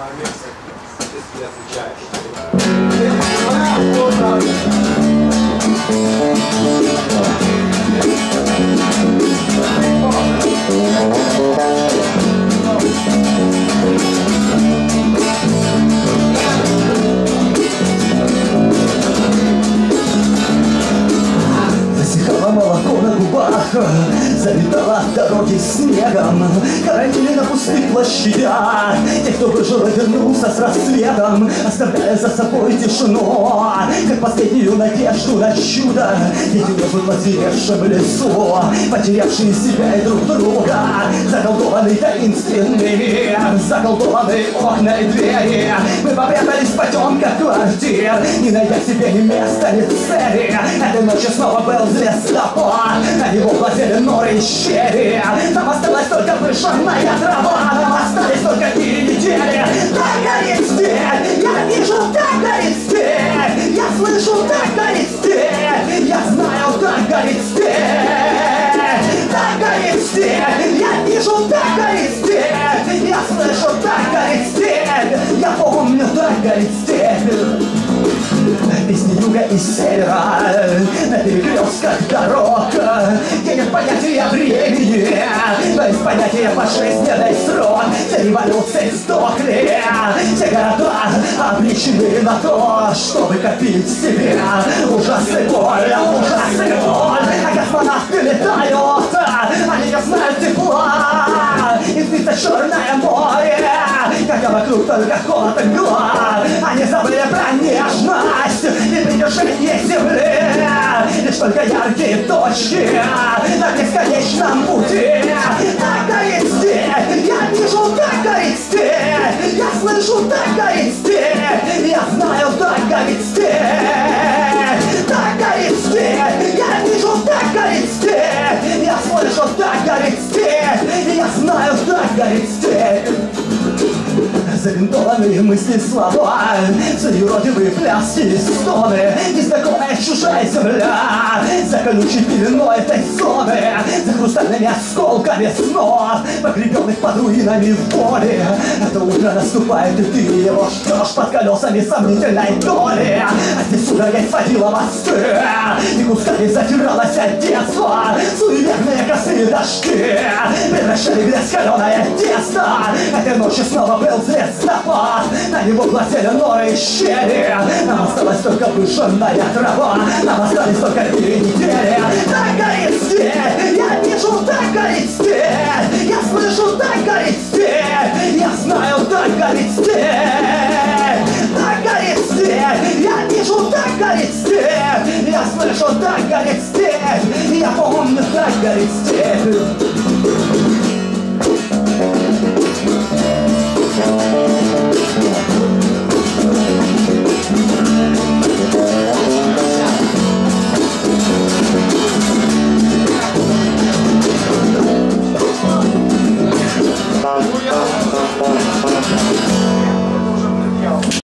Засыхало молоко на губах, залетало дороги снегом, карантины на пустых площадях. Те, кто выжил и вернулся с рассветом, оставляя за собой тишину, как последнюю надежду на чудо. Дети умрут в озверевшем лесу, потерявшие себя и друг друга. Заколдованный таинственный мир, заколдованные окна и двери. Мы попрятались в потемках квартир, не найдя себе ни места, ни цели. Этой ночью снова был звездопад, на него глазели норы и щели. Нам осталась только пышная трава, нам остались только 3 недели. Так горит степь, я вижу, так горит степь, я слышу, так горит степь, я знаю, так горит степь. Так горит степь, я вижу, так горит степь, я слышу, так горит степь, я помню, так горит степь. Песни юга и севера, на перекрестках дорог, где нет понятия времени, но есть понятие пожизненный срок. Все революции сдохли, все города обречены на то, чтобы копить себе ужас и боль, ужас и боль. А космонавты летают, они не знают тепла, и снится черное море, когда вокруг только холод и мгла. Они забыли про нежность и притяжение земли, лишь только яркие точки на бесконечном пути. Так горит степь, я вижу, так горит степь, я слышу, так горит степь, я знаю, так горит степь. Так горит степь, я вижу, так горит степь, я слышу, так горит степь, я знаю, так горит степь. Забинтованные мысли, слова, юродивые пляски и стоны, незнакомая чужая земля, за колючей пеленой этой зоны, за хрустальными осколками снов, погребенных под руинами воли. Это утро наступает, и ты его ждешь под колесами сомнительной доли. А здесь судорогой сводила мосты, и кусками затиралось от детства. Суеверные косые дожди превращали в грязь каленое тесто. Этой ночью снова был звездопад, на него глазели норы и щели. Нам осталась только выжженная трава, нам остались только 2 недели. Так горит степь, я вижу, так горит степь, я слышу, так горит степь, я знаю, так горит степь. Так горит степь, я вижу, так горит степь, я слышу, так горит степь, я помню, так горит степь.